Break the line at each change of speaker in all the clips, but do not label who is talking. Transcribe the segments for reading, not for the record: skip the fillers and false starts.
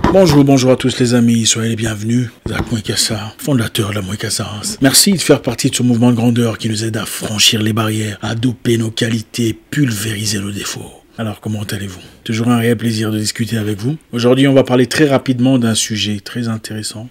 Bonjour à tous les amis, soyez les bienvenus. Zach Mouekassa, fondateur de la Mouekassa. Merci de faire partie de ce mouvement de grandeur qui nous aide à franchir les barrières, à doper nos qualités, pulvériser nos défauts. Alors comment allez-vous? Toujours un réel plaisir de discuter avec vous. Aujourd'hui on va parler très rapidement d'un sujet très intéressant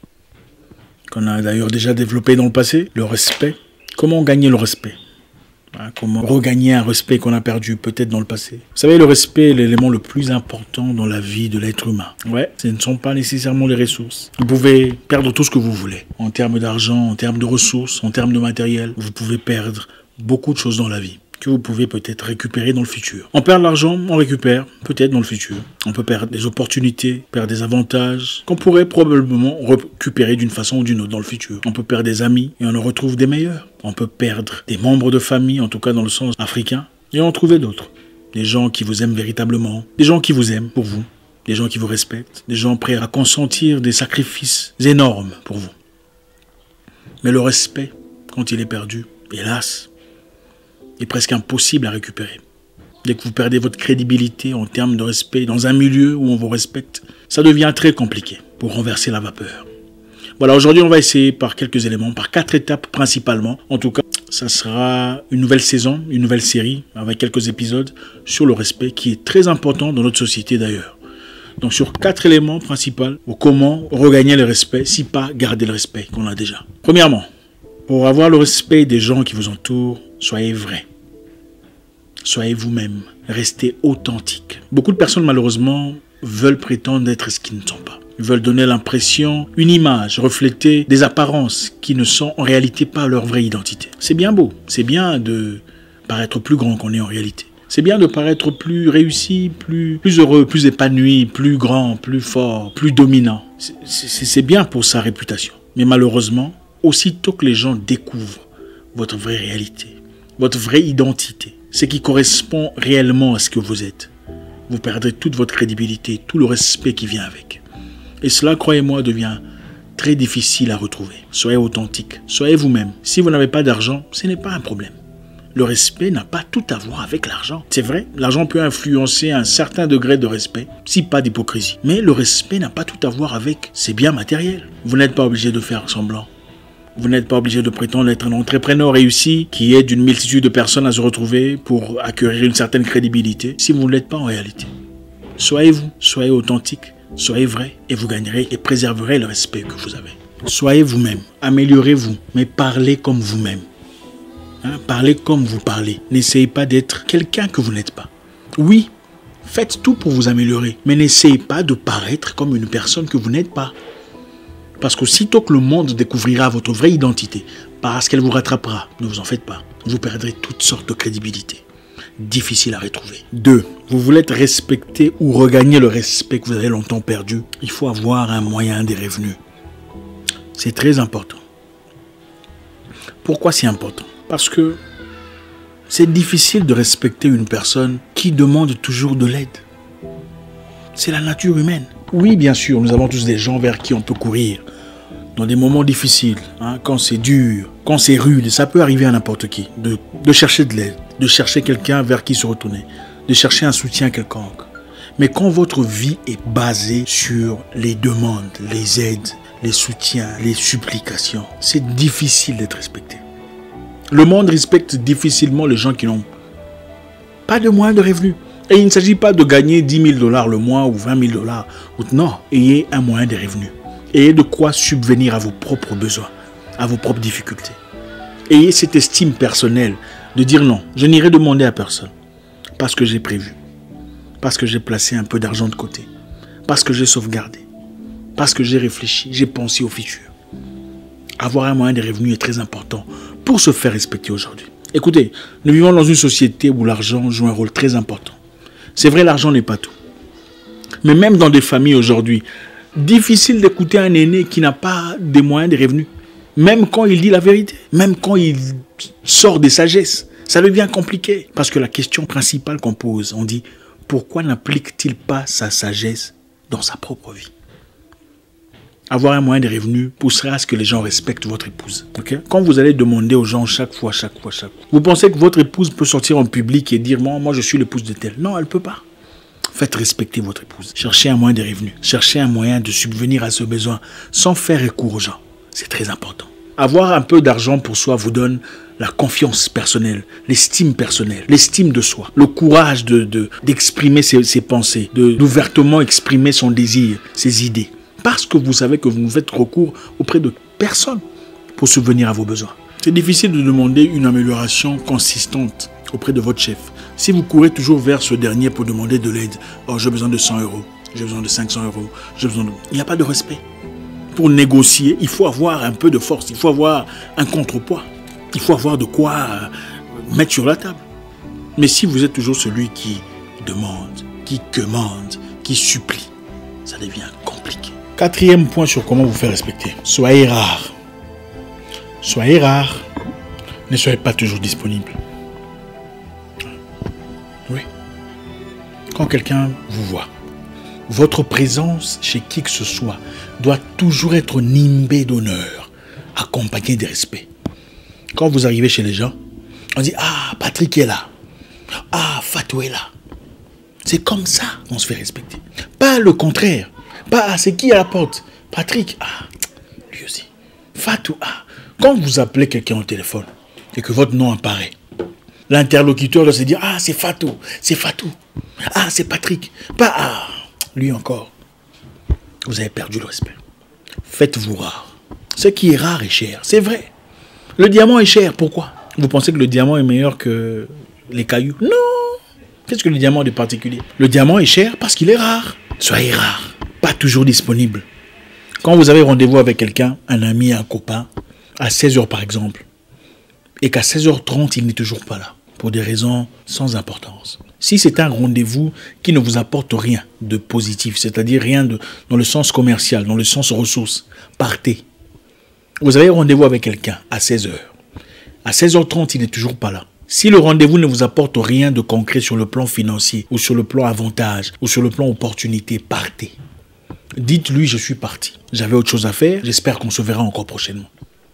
qu'on a d'ailleurs déjà développé dans le passé, le respect. Comment gagner le respect? Comment regagner un respect qu'on a perdu peut-être dans le passé. Vous savez, le respect est l'élément le plus important dans la vie de l'être humain. Ouais, ce ne sont pas nécessairement les ressources. Vous pouvez perdre tout ce que vous voulez. En termes d'argent, en termes de ressources, en termes de matériel. Vous pouvez perdre beaucoup de choses dans la vie que vous pouvez peut-être récupérer dans le futur. On perd de l'argent, on récupère peut-être dans le futur. On peut perdre des opportunités, perdre des avantages qu'on pourrait probablement récupérer d'une façon ou d'une autre dans le futur. On peut perdre des amis et on en retrouve des meilleurs. On peut perdre des membres de famille, en tout cas dans le sens africain, et en trouver d'autres. Des gens qui vous aiment véritablement, des gens qui vous aiment pour vous, des gens qui vous respectent, des gens prêts à consentir des sacrifices énormes pour vous. Mais le respect, quand il est perdu, hélas, est presque impossible à récupérer. Dès que vous perdez votre crédibilité en termes de respect dans un milieu où on vous respecte, ça devient très compliqué pour renverser la vapeur. Voilà, aujourd'hui on va essayer par quelques éléments, par 4 étapes principalement. En tout cas, ça sera une nouvelle saison, une nouvelle série avec quelques épisodes sur le respect qui est très important dans notre société d'ailleurs. Donc sur 4 éléments principaux, comment regagner le respect, si pas garder le respect qu'on a déjà. Premièrement, pour avoir le respect des gens qui vous entourent, soyez vrai. Soyez vous-même. Restez authentique. Beaucoup de personnes, malheureusement, veulent prétendre être ce qu'ils ne sont pas. Ils veulent donner l'impression, une image, refléter des apparences qui ne sont en réalité pas leur vraie identité. C'est bien beau. C'est bien de paraître plus grand qu'on est en réalité. C'est bien de paraître plus réussi, plus heureux, plus épanoui, plus grand, plus fort, plus dominant. C'est bien pour sa réputation. Mais malheureusement, aussitôt que les gens découvrent votre vraie réalité, votre vraie identité, ce qui correspond réellement à ce que vous êtes, vous perdrez toute votre crédibilité, tout le respect qui vient avec. Et cela, croyez-moi, devient très difficile à retrouver. Soyez authentique, soyez vous-même. Si vous n'avez pas d'argent, ce n'est pas un problème. Le respect n'a pas tout à voir avec l'argent. C'est vrai, l'argent peut influencer un certain degré de respect, si pas d'hypocrisie. Mais le respect n'a pas tout à voir avec ses biens matériels. Vous n'êtes pas obligé de faire semblant. Vous n'êtes pas obligé de prétendre être un entrepreneur réussi qui aide une multitude de personnes à se retrouver pour acquérir une certaine crédibilité si vous ne l'êtes pas en réalité. Soyez vous, soyez authentique, soyez vrai et vous gagnerez et préserverez le respect que vous avez. Soyez vous-même, améliorez-vous, mais parlez comme vous-même. Parlez comme vous parlez. N'essayez pas d'être quelqu'un que vous n'êtes pas. Oui, faites tout pour vous améliorer, mais n'essayez pas de paraître comme une personne que vous n'êtes pas. Parce qu'aussitôt que le monde découvrira votre vraie identité, parce qu'elle vous rattrapera, ne vous en faites pas, vous perdrez toutes sortes de crédibilité. Difficile à retrouver. 2. Vous voulez être respecté ou regagner le respect que vous avez longtemps perdu, il faut avoir un moyen des revenus. C'est très important. Pourquoi c'est important? Parce que c'est difficile de respecter une personne qui demande toujours de l'aide. C'est la nature humaine. Oui, bien sûr, nous avons tous des gens vers qui on peut courir. Dans des moments difficiles, quand c'est dur, quand c'est rude, ça peut arriver à n'importe qui. De chercher de l'aide, de chercher quelqu'un vers qui se retourner, de chercher un soutien quelconque. Mais quand votre vie est basée sur les demandes, les aides, les soutiens, les supplications, c'est difficile d'être respecté. Le monde respecte difficilement les gens qui n'ont pas de moyens de revenus. Et il ne s'agit pas de gagner 10 000 $ le mois ou 20 000 $. Non, ayez un moyen de revenus. Ayez de quoi subvenir à vos propres besoins, à vos propres difficultés. Ayez cette estime personnelle de dire non, je n'irai demander à personne. Parce que j'ai prévu. Parce que j'ai placé un peu d'argent de côté. Parce que j'ai sauvegardé. Parce que j'ai réfléchi, j'ai pensé au futur. Avoir un moyen de revenus est très important pour se faire respecter aujourd'hui. Écoutez, nous vivons dans une société où l'argent joue un rôle très important. C'est vrai, l'argent n'est pas tout. Mais même dans des familles aujourd'hui, difficile d'écouter un aîné qui n'a pas des moyens de revenus. Même quand il dit la vérité, même quand il sort des sagesses, ça devient compliqué. Parce que la question principale qu'on pose, on dit, pourquoi n'applique-t-il pas sa sagesse dans sa propre vie? Avoir un moyen de revenus poussera à ce que les gens respectent votre épouse. Okay? Quand vous allez demander aux gens chaque fois, vous pensez que votre épouse peut sortir en public et dire moi je suis l'épouse de tel. Non, elle ne peut pas. Faites respecter votre épouse. Cherchez un moyen de revenus. Cherchez un moyen de subvenir à ce besoin sans faire recours aux gens. C'est très important. Avoir un peu d'argent pour soi vous donne la confiance personnelle, l'estime personnelle, l'estime de soi, le courage d'exprimer ses pensées, d'ouvertement exprimer son désir, ses idées. Parce que vous savez que vous ne faites recours auprès de personne pour subvenir à vos besoins. C'est difficile de demander une amélioration consistante auprès de votre chef. Si vous courez toujours vers ce dernier pour demander de l'aide, oh j'ai besoin de 100 €, j'ai besoin de 500 €, j'ai besoin de... Il n'y a pas de respect. Pour négocier, il faut avoir un peu de force, il faut avoir un contrepoids. Il faut avoir de quoi mettre sur la table. Mais si vous êtes toujours celui qui demande, qui commande, qui supplie, ça devient compliqué. 4e point sur comment vous faire respecter. Soyez rare. Soyez rare. Ne soyez pas toujours disponible. Oui. Quand quelqu'un vous voit, votre présence chez qui que ce soit doit toujours être nimbée d'honneur, accompagnée de respect. Quand vous arrivez chez les gens, on dit « Ah, Patrick est là. Ah, Fatou est là. » C'est comme ça qu'on se fait respecter. Pas le contraire. Pas « Ah, c'est qui à la porte? Patrick. Ah, lui aussi. Fatou. Ah. » Quand vous appelez quelqu'un au téléphone et que votre nom apparaît, l'interlocuteur doit se dire « Ah, c'est Fatou. C'est Fatou. Ah, c'est Patrick. Pas « Ah, lui encore. » Vous avez perdu le respect. Faites-vous rare. Ce qui est rare est cher. C'est vrai. Le diamant est cher, pourquoi? Vous pensez que le diamant est meilleur que les cailloux? Non. Qu'est-ce que le diamant de particulier? Le diamant est cher parce qu'il est rare. Soyez rare, pas toujours disponible. Quand vous avez rendez-vous avec quelqu'un, un ami, un copain, à 16 h par exemple, et qu'à 16 h 30, il n'est toujours pas là, pour des raisons sans importance. Si c'est un rendez-vous qui ne vous apporte rien de positif, c'est-à-dire rien dans le sens commercial, dans le sens ressources, partez. Vous avez rendez-vous avec quelqu'un à 16 h. À 16 h 30, il n'est toujours pas là. Si le rendez-vous ne vous apporte rien de concret sur le plan financier, ou sur le plan avantage, ou sur le plan opportunité, partez. Dites-lui, je suis parti. J'avais autre chose à faire, j'espère qu'on se verra encore prochainement.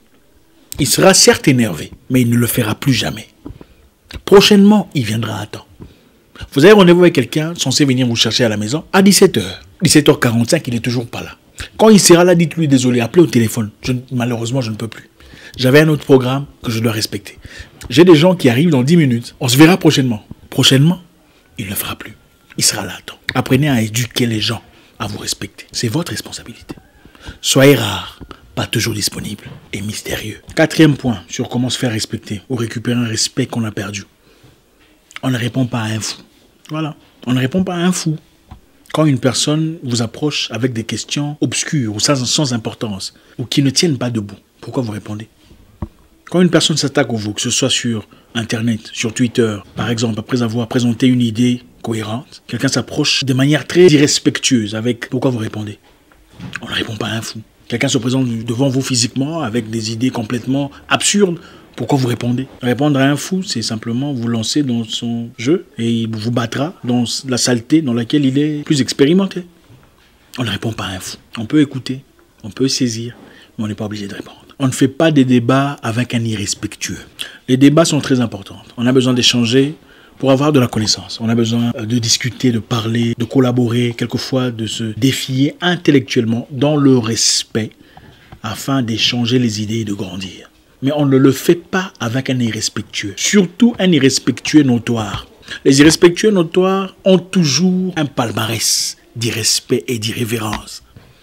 Il sera certes énervé, mais il ne le fera plus jamais. Prochainement, il viendra à temps. Vous avez rendez-vous avec quelqu'un censé venir vous chercher à la maison à 17 h. 17 h 45, il n'est toujours pas là. Quand il sera là, dites-lui désolé, appelez au téléphone. Malheureusement, je ne peux plus. J'avais un autre programme que je dois respecter. J'ai des gens qui arrivent dans 10 minutes. On se verra prochainement. Prochainement, il ne le fera plus. Il sera là à temps. Apprenez à éduquer les gens à vous respecter. C'est votre responsabilité. Soyez rare, pas toujours disponible et mystérieux. 4e point sur comment se faire respecter ou récupérer un respect qu'on a perdu. On ne répond pas à un fou. Voilà. On ne répond pas à un fou. Quand une personne vous approche avec des questions obscures ou sans importance, ou qui ne tiennent pas debout, pourquoi vous répondez? Quand une personne s'attaque à vous, que ce soit sur Internet, sur Twitter, par exemple, après avoir présenté une idée cohérente, quelqu'un s'approche de manière très irrespectueuse avec pourquoi vous répondez? On ne répond pas à un fou. Quelqu'un se présente devant vous physiquement avec des idées complètement absurdes. Pourquoi vous répondez? Répondre à un fou, c'est simplement vous lancer dans son jeu et il vous battra dans la saleté dans laquelle il est plus expérimenté. On ne répond pas à un fou. On peut écouter, on peut saisir, mais on n'est pas obligé de répondre. On ne fait pas des débats avec un irrespectueux. Les débats sont très importants. On a besoin d'échanger pour avoir de la connaissance. On a besoin de discuter, de parler, de collaborer, quelquefois de se défier intellectuellement dans le respect afin d'échanger les idées et de grandir. Mais on ne le fait pas avec un irrespectueux. Surtout un irrespectueux notoire. Les irrespectueux notoires ont toujours un palmarès d'irrespect et d'irrévérence.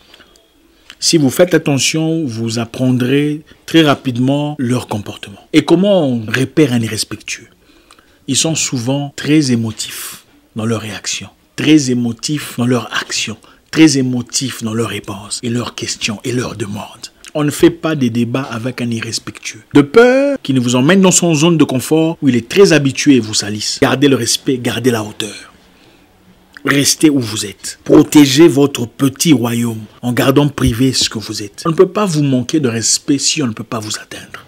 Si vous faites attention, vous apprendrez très rapidement leur comportement. Et comment on repère un irrespectueux? Ils sont souvent très émotifs dans leurs réactions, très émotifs dans leurs actions, très émotifs dans leurs réponses et leurs questions et leurs demandes. On ne fait pas des débats avec un irrespectueux. De peur qu'il ne vous emmène dans son zone de confort où il est très habitué et vous salisse. Gardez le respect, gardez la hauteur. Restez où vous êtes. Protégez votre petit royaume en gardant privé ce que vous êtes. On ne peut pas vous manquer de respect si on ne peut pas vous atteindre.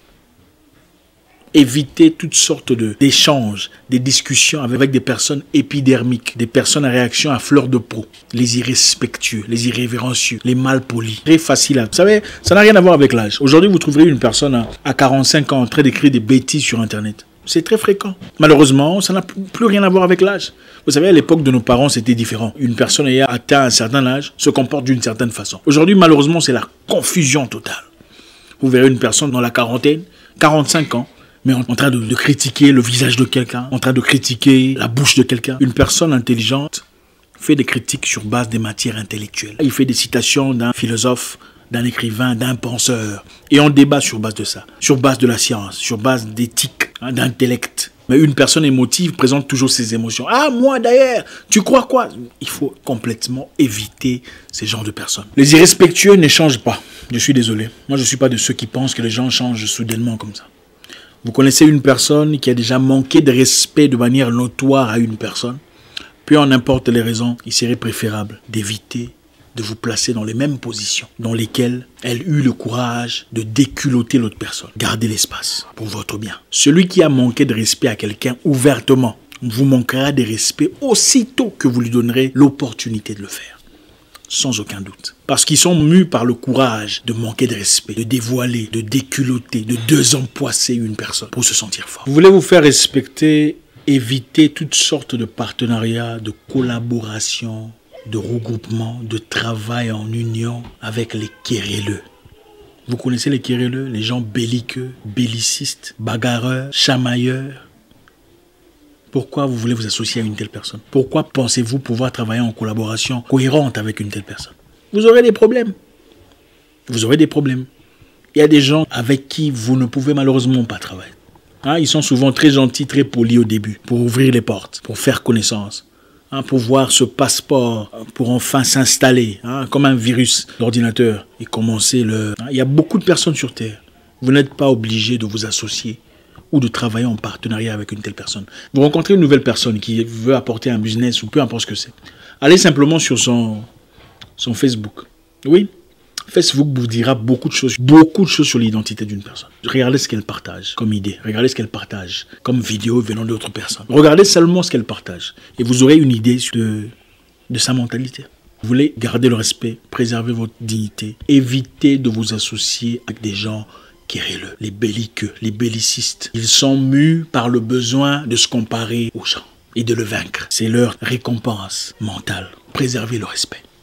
Évitez toutes sortes d'échanges, des discussions avec des personnes épidermiques, des personnes à réaction à fleur de peau, les irrespectueux, les irrévérencieux, les malpolis. Très facile à... Vous savez, ça n'a rien à voir avec l'âge. Aujourd'hui, vous trouverez une personne à 45 ans en train d'écrire des bêtises sur Internet. C'est très fréquent. Malheureusement, ça n'a plus rien à voir avec l'âge. Vous savez, à l'époque de nos parents, c'était différent. Une personne ayant atteint un certain âge se comporte d'une certaine façon. Aujourd'hui, malheureusement, c'est la confusion totale. Vous verrez une personne dans la quarantaine, 45 ans, mais en train de critiquer le visage de quelqu'un, en train de critiquer la bouche de quelqu'un. Une personne intelligente fait des critiques sur base des matières intellectuelles. Il fait des citations d'un philosophe, d'un écrivain, d'un penseur. Et on débat sur base de ça, sur base de la science, sur base d'éthique, d'intellect. Mais une personne émotive présente toujours ses émotions. Ah, moi d'ailleurs, tu crois quoi? Il faut complètement éviter ces genres de personnes. Les irrespectueux n'échangent pas. Je suis désolé. Moi, je ne suis pas de ceux qui pensent que les gens changent soudainement comme ça. Vous connaissez une personne qui a déjà manqué de respect de manière notoire à une personne. Peu en importe les raisons, il serait préférable d'éviter de vous placer dans les mêmes positions dans lesquelles elle eut le courage de déculotter l'autre personne. Gardez l'espace pour votre bien. Celui qui a manqué de respect à quelqu'un ouvertement vous manquera de respect aussitôt que vous lui donnerez l'opportunité de le faire. Sans aucun doute. Parce qu'ils sont mus par le courage de manquer de respect, de dévoiler, de déculotter, de désempoisser une personne pour se sentir fort. Vous voulez vous faire respecter, évitez toutes sortes de partenariats, de collaborations, de regroupement, de travail en union avec les querelleux. Vous connaissez les querelleux, les gens belliqueux, bellicistes, bagarreurs, chamailleurs. Pourquoi vous voulez vous associer à une telle personne? Pourquoi pensez-vous pouvoir travailler en collaboration cohérente avec une telle personne? Vous aurez des problèmes. Vous aurez des problèmes. Il y a des gens avec qui vous ne pouvez malheureusement pas travailler. Ils sont souvent très gentils, très polis au début, pour ouvrir les portes, pour faire connaissance. Pour voir ce passeport, pour enfin s'installer, comme un virus, l'ordinateur, et commencer Il y a beaucoup de personnes sur Terre. Vous n'êtes pas obligé de vous associer ou de travailler en partenariat avec une telle personne. Vous rencontrez une nouvelle personne qui veut apporter un business ou peu importe ce que c'est. Allez simplement sur son Facebook. Oui, Facebook vous dira beaucoup de choses sur l'identité d'une personne. Regardez ce qu'elle partage comme idée. Regardez ce qu'elle partage comme vidéo venant d'autres personnes. Regardez seulement ce qu'elle partage. Et vous aurez une idée de sa mentalité. Vous voulez garder le respect, préserver votre dignité. Évitez de vous associer avec des gens querelleux, les belliqueux, les bellicistes. Ils sont mus par le besoin de se comparer aux gens et de le vaincre. C'est leur récompense mentale. Préservez le respect.